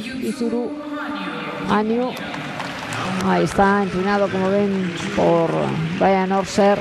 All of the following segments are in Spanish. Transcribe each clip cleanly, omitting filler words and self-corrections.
Yuzuru Hanyu. Ahí está, entrenado, como ven, por Brian Orser.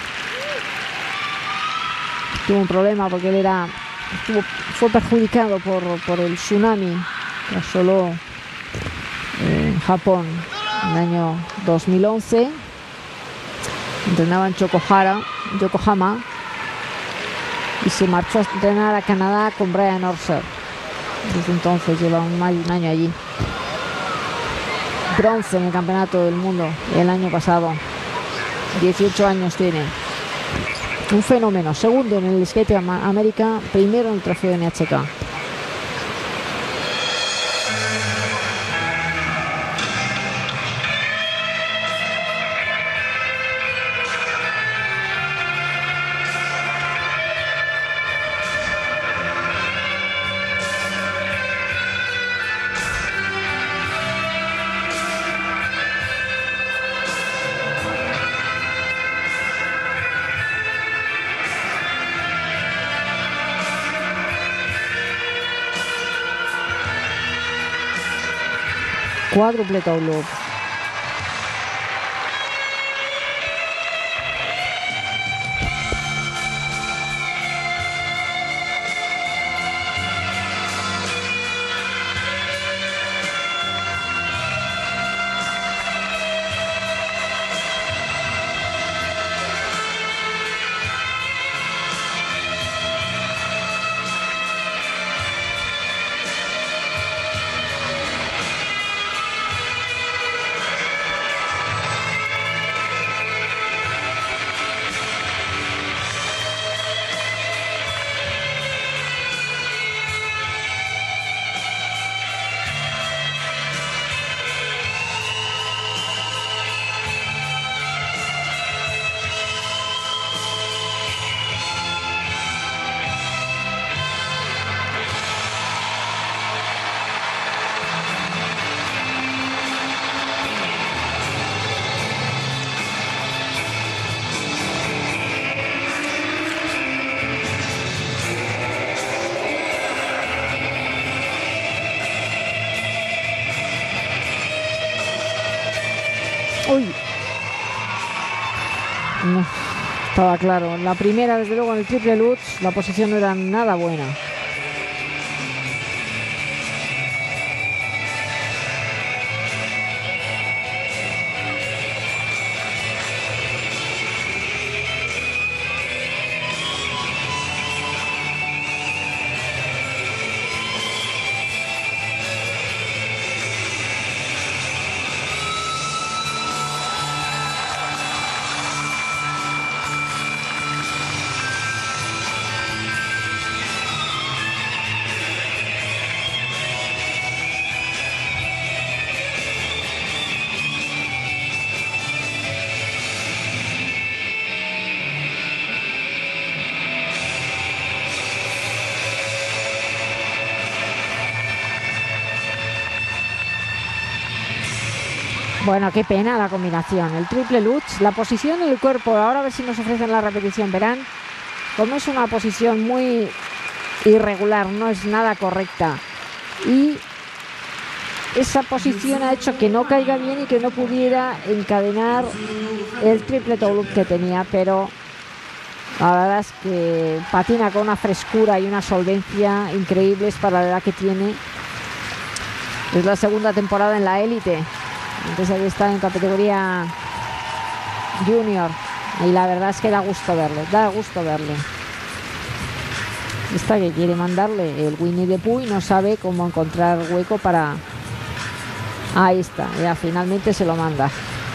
Tuvo un problema porque él fue perjudicado por el tsunami que asoló Japón en el año 2011. Entrenaba en Yokohama, y se marchó a entrenar a Canadá con Brian Orser. Desde entonces lleva más de un año allí. Bronce en el campeonato del mundo el año pasado. 18 años tiene. Un fenómeno. Segundo en el Skate América, primero en el trofeo NHK. Cuádruple toe loop. Uy, no, estaba claro. En la primera, desde luego, en el triple Lutz, la posición no era nada buena. Bueno, qué pena la combinación. El triple Lutz, la posición del cuerpo. Ahora a ver si nos ofrecen la repetición. Verán cómo es una posición muy irregular, no es nada correcta. Y esa posición ha hecho que no caiga bien y que no pudiera encadenar el triple toe loop que tenía. Pero la verdad es que patina con una frescura y una solvencia increíbles para la edad que tiene. Es la segunda temporada en la élite. Antes había estado en categoría junior y la verdad es que da gusto verle, Esta que quiere mandarle el Winnie the Pooh y no sabe cómo encontrar hueco para... Ahí está, ya finalmente se lo manda.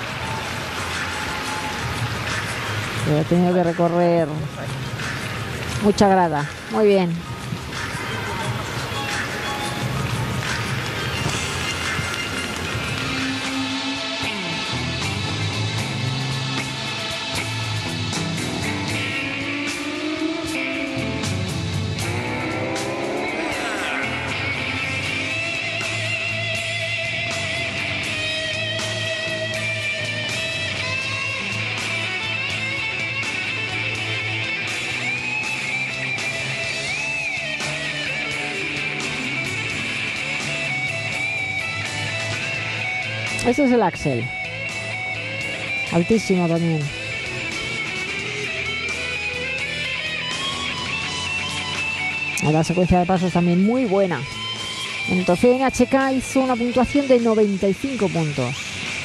Pero ha tenido que recorrer mucha grada. Muy bien. Este es el Axel. Altísimo también. La secuencia de pasos también muy buena. Entonces NHK hizo una puntuación de 95 puntos.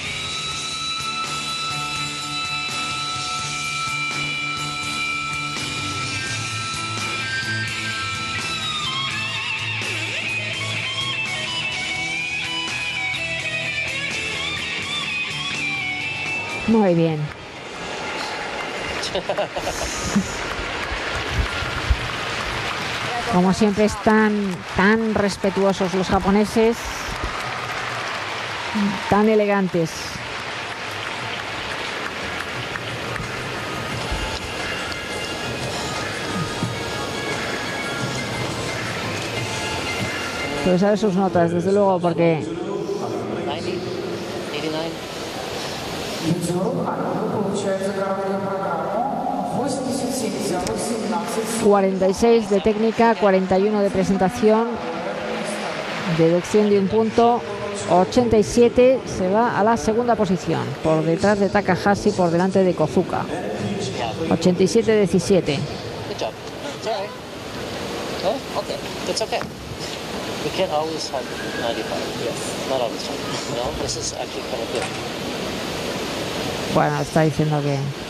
Muy bien. Como siempre están tan respetuosos los japoneses, tan elegantes. Pero saber sus notas, desde luego, porque 46 de técnica, 41 de presentación, deducción de un punto, 87, se va a la segunda posición, por detrás de Takahashi, por delante de Kozuka. 87-17. Bueno, está diciendo que